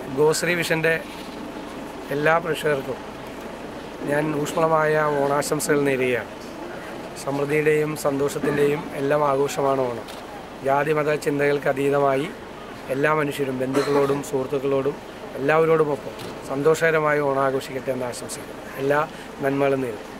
ഗോശ്രീ വിഷൻ്റെ എല്ലാ പ്രേക്ഷകർക്കും ഞാൻ ഊഷ്മളമായ ഓണാശംസകൾ നേരുകയാണ്. സമൃദ്ധിയുടെയും സന്തോഷത്തിൻ്റെയും എല്ലാം ആഘോഷമാണ് ഓണം. ജാതി മത ചിന്തകൾക്ക് അതീതമായി എല്ലാ മനുഷ്യരും ബന്ധുക്കളോടും സുഹൃത്തുക്കളോടും എല്ലാവരോടുമൊപ്പം സന്തോഷകരമായി ഓണം ആഘോഷിക്കട്ടെ എന്ന് ആശംസിക്കുന്നു. എല്ലാ നന്മകളും നേരും.